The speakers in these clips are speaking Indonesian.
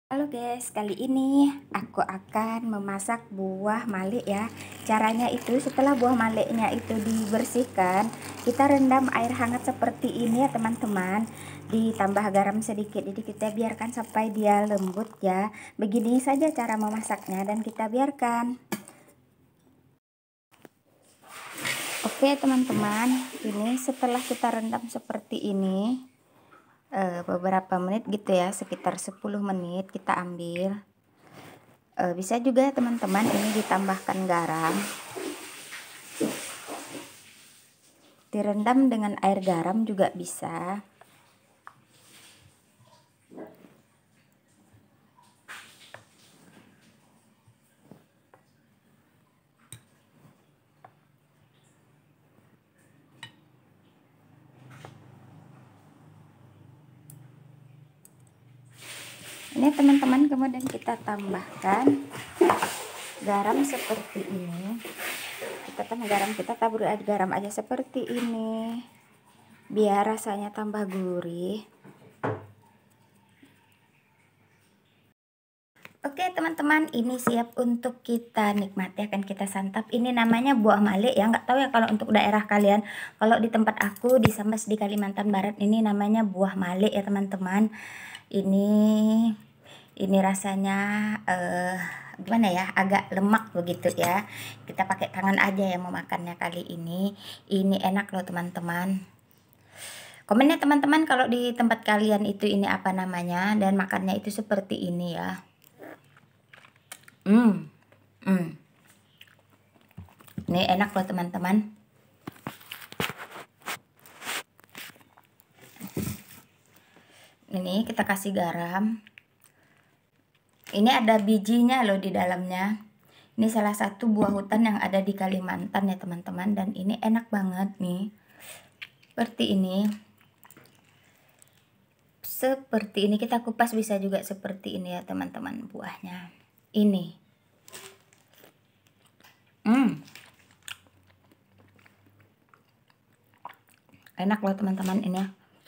Halo guys, kali ini aku akan memasak buah malik ya. Caranya itu setelah buah maliknya itu dibersihkan, kita rendam air hangat seperti ini ya teman-teman. Ditambah garam sedikit, jadi kita biarkan sampai dia lembut ya. Begini saja cara memasaknya dan kita biarkan. Oke teman-teman, ini setelah kita rendam seperti ini, beberapa menit gitu ya, sekitar 10 menit kita ambil. Bisa juga teman-teman ini ditambahkan garam, direndam dengan air garam juga bisa. Ini teman-teman, kemudian kita tambahkan garam seperti ini. Kita tambah garam, kita tabur air garam aja seperti ini biar rasanya tambah gurih. Oke teman-teman, ini siap untuk kita nikmati, akan kita santap. Ini namanya buah malik ya, nggak tahu ya kalau untuk daerah kalian. Kalau di tempat aku di Sambas di Kalimantan Barat ini namanya buah malik ya teman-teman. Ini rasanya gimana ya, agak lemak begitu ya. Kita pakai tangan aja ya memakannya kali ini. Ini enak loh teman-teman. Komennya teman-teman kalau di tempat kalian itu ini apa namanya dan makannya itu seperti ini ya. Ini enak loh teman-teman. Ini kita kasih garam. Ini ada bijinya loh di dalamnya. Ini salah satu buah hutan yang ada di Kalimantan ya teman-teman, dan ini enak banget nih. Seperti ini. Seperti ini kita kupas bisa juga seperti ini ya teman-teman buahnya. Ini. Enak loh teman-teman ini.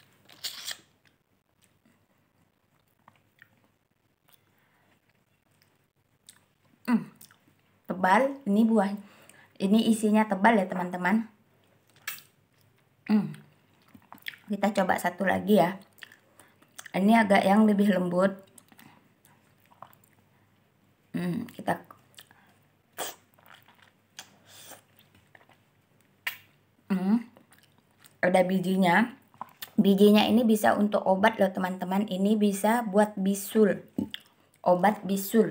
Tebal, ini buah. Ini isinya tebal ya teman-teman. Kita coba satu lagi ya. Ini agak yang lebih lembut. Kita ada bijinya. Bijinya ini bisa untuk obat loh teman-teman. Ini bisa buat bisul. Obat bisul.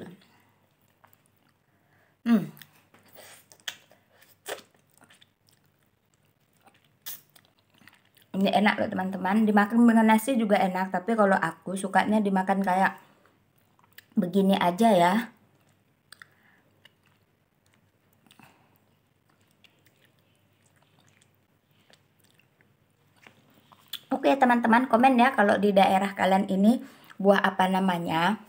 Ini enak loh teman-teman. Dimakan dengan nasi juga enak. Tapi kalau aku sukanya dimakan kayak begini aja ya. Oke teman-teman, komen ya kalau di daerah kalian ini buah apa namanya.